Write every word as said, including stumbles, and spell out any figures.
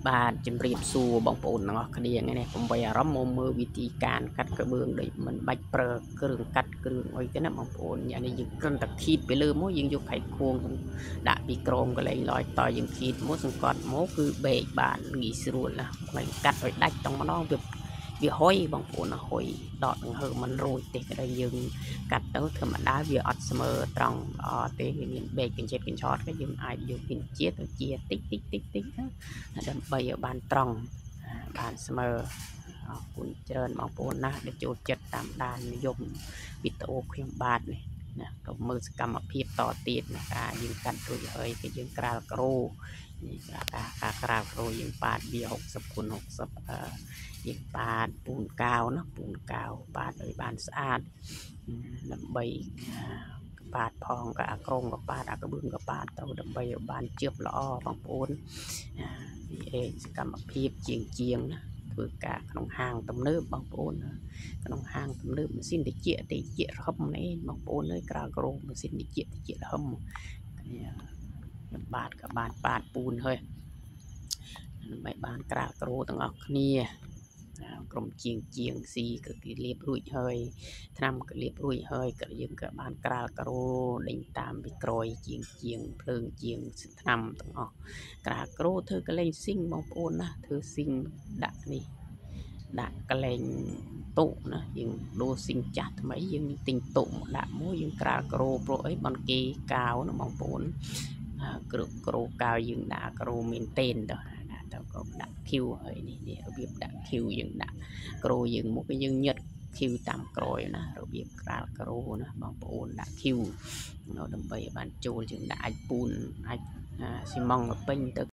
បាទជំរាបសួរបងប្អូនទាំងអស់គ្នាថ្ងៃនេះผมវាយអារម្មណ៍មកមើលវិធីការកាត់ក្បឿងដូចមិនបាច់ប្រើគ្រឿងកាត់គ្រឿងអីទេណាបងប្អូនយ៉ាងនេះយើងគ្រាន់តែខីតពីលើមកយើងយកផែកខួងដាក់ពីក្រមកន្លែងឡយតយើងខីតមកសង្កត់មកគឺបេកបានងាយស្រួលណាមិនកាត់ឲ្យដាច់ต้องម្ដងវាវាហុយបងប្អូនហុយដកដង្ហើមមិនរួចទេក្តីយើងកាត់ទៅធម្មតាវាអត់ស្មើត្រង់ល្អទេវាមានបេកកញ្ចែកកញ្ឆតក៏យើងអាចយកពីជាទៅជាតិចតិចតិចតិចដើម្បីឲ្យបានត្រង់បានស្មើអរគុណច្រើនបងប្អូនណាដែលចូលចិត្តតាមដាននិយមវីដេអូខ្ញុំបាទនេះណាក៏មើលសកម្មភាពតទៀតណាការយើងកាត់រួចហើយក៏យើងក្រាលក្រូនេះការការក្រាលក្រូយើងប៉ាតវាหกสิบคูณหกสิบអឺយើងប៉ាតពូនកៅណាពូនកៅប៉ាតឲ្យបានស្អាតដើម្បីប៉ាតផងក៏អាក្រងក៏ប៉ាតអាក្បឿងក៏ប៉ាតទៅដើម្បីឲ្យបានជឿបល្អបងប្អូនវាសកម្មភាពជាងជាងណាធ្វើការក្នុងហាងទំនើបបងប្អូនក្នុងហាងទំនើបម៉ាស៊ីនតិចតិចរហឹមនេះបងប្អូនអើយក្រាលក្រោម៉ាស៊ីនតិចតិចរហឹមបាទក៏បានប៉ាតពូនហើយមិនបានក្រាលក្រោទាំងអស់គ្នាក្រុមជាងជាងស៊ីក៏គេលាបរួចហើយថ្នាំក៏លាបរួចហើយក៏យើងក៏បានក្រាលក្រោដេញតាមពីក្រោយជាងជាងភ្លើងជាងថ្នាំទាំងអស់ក្រាលក្រោធ្វើកលែងស៊ីងបងប្អូនណាធ្វើស៊ីងដាក់នេះដាក់កលែងតុណាយើងដូរស៊ីងចាស់ថ្មីយើងទិញតុមកដាក់មួយយើងក្រាលក្រោព្រោះអីបនគេកាវណាបងប្អូនក្រោក្រោកាវយើងដាក់ក្រោមែនតេនទៅក៏ដាក់ឃីវហើយនេះនេះរបៀបដាក់ឃីវយើងដាក់ក្រោយើងមកយើងញឹកឃីវតាមក្រោយណារបៀបក្រាលក្រោណាបងប្អូនដាក់ឃីវដើម្បីបានចូលយើងដាក់អាចពូនអាចស៊ីម៉ងទៅពេញទៅ